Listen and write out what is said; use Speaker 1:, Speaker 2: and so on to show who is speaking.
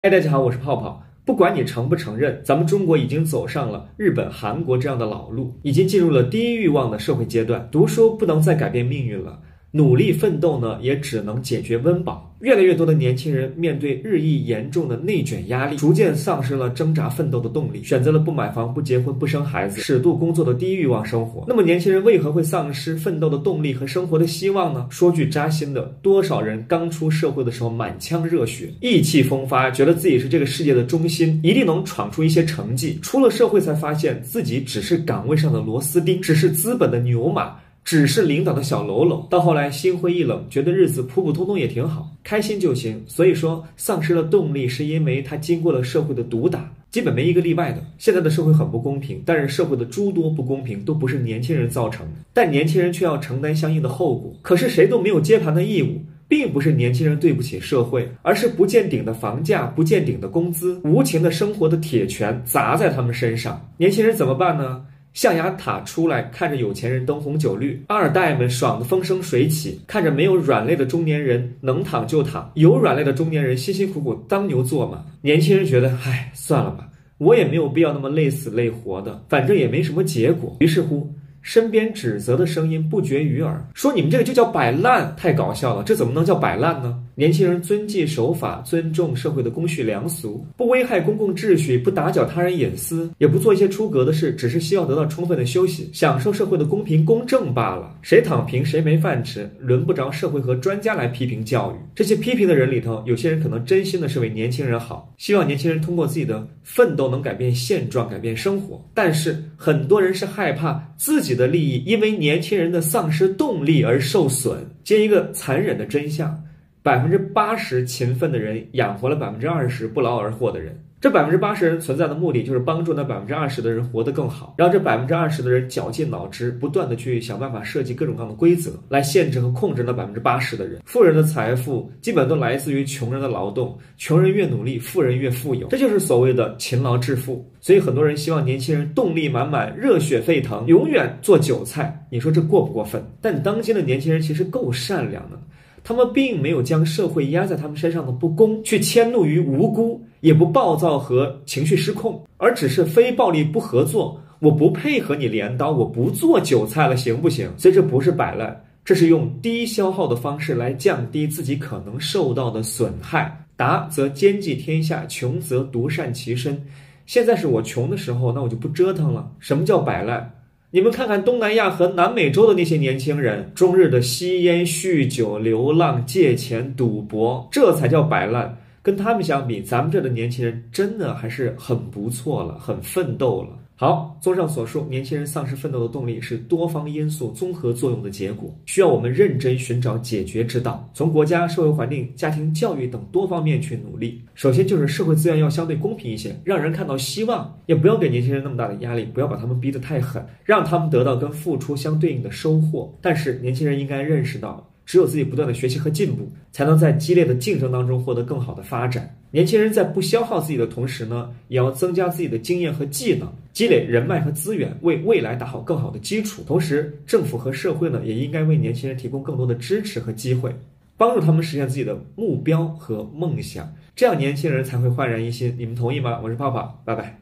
Speaker 1: 嗨，大家好，我是泡泡。不管你承不承认，咱们中国已经走上了日本、韩国这样的老路，已经进入了低欲望的社会阶段。读书不能再改变命运了，努力奋斗呢，也只能解决温饱。越来越多的年轻人面对日益严重的内卷压力，逐渐丧失了挣扎奋斗的动力，选择了不买房、不结婚、不生孩子，适度工作的低欲望生活。那么年轻人为何会丧失奋斗的动力和生活的希望呢？说句扎心的，多少人刚出社会的时候满腔热血，意气风发，觉得自己是这个世界的中心，一定能闯出一些成绩。出了社会才发现自己只是岗位上的螺丝钉，只是资本的牛马，只是领导的小喽啰。到后来心灰意冷，觉得日子普普通通也挺好，开心就行。所以说丧失了动力，是因为他经过了社会的毒打，基本没一个例外的。现在的社会很不公平，但是社会的诸多不公平都不是年轻人造成的，但年轻人却要承担相应的后果。可是谁都没有接盘的义务，并不是年轻人对不起社会，而是不见顶的房价、不见顶的工资、无情的生活的铁拳砸在他们身上。年轻人怎么办呢？象牙塔出来，看着有钱人灯红酒绿，二代们爽得风生水起，看着没有软肋的中年人能躺就躺，有软肋的中年人辛辛苦苦当牛做嘛。年轻人觉得，唉，算了吧，我也没有必要那么累死累活的，反正也没什么结果。于是乎，身边指责的声音不绝于耳，说你们这个就叫摆烂，太搞笑了，这怎么能叫摆烂呢？年轻人遵纪守法，尊重社会的公序良俗，不危害公共秩序，不打搅他人隐私，也不做一些出格的事，只是希望得到充分的休息，享受社会的公平公正罢了。谁躺平谁没饭吃，轮不着社会和专家来批评教育。这些批评的人里头，有些人可能真心的是为年轻人好，希望年轻人通过自己的奋斗能改变现状，改变生活。但是很多人是害怕自己的利益因为年轻人的丧失动力而受损。接一个残忍的真相，80%勤奋的人养活了20%不劳而获的人。这80%人存在的目的就是帮助那20%的人活得更好，让这20%的人绞尽脑汁，不断的去想办法设计各种各样的规则来限制和控制那80%的人。富人的财富基本都来自于穷人的劳动，穷人越努力，富人越富有，这就是所谓的勤劳致富。所以很多人希望年轻人动力满满，热血沸腾，永远做韭菜。你说这过不过分？但当今的年轻人其实够善良的，他们并没有将社会压在他们身上的不公去迁怒于无辜，也不暴躁和情绪失控，而只是非暴力不合作，我不配合你镰刀，我不做韭菜了，行不行？所以这不是摆烂，这是用低消耗的方式来降低自己可能受到的损害。达则兼济天下，穷则独善其身。现在是我穷的时候，那我就不折腾了。什么叫摆烂？你们看看东南亚和南美洲的那些年轻人，终日的吸烟、酗酒、流浪、借钱、赌博，这才叫摆烂。跟他们相比，咱们这的年轻人真的还是很不错了，很奋斗了。好，综上所述，年轻人丧失奋斗的动力是多方因素综合作用的结果，需要我们认真寻找解决之道，从国家、社会环境、家庭教育等多方面去努力。首先就是社会资源要相对公平一些，让人看到希望，也不要给年轻人那么大的压力，不要把他们逼得太狠，让他们得到跟付出相对应的收获。但是年轻人应该认识到，只有自己不断的学习和进步，才能在激烈的竞争当中获得更好的发展。年轻人在不消耗自己的同时呢，也要增加自己的经验和技能，积累人脉和资源，为未来打好更好的基础。同时，政府和社会呢，也应该为年轻人提供更多的支持和机会，帮助他们实现自己的目标和梦想，这样年轻人才会焕然一新。你们同意吗？我是泡泡，拜拜。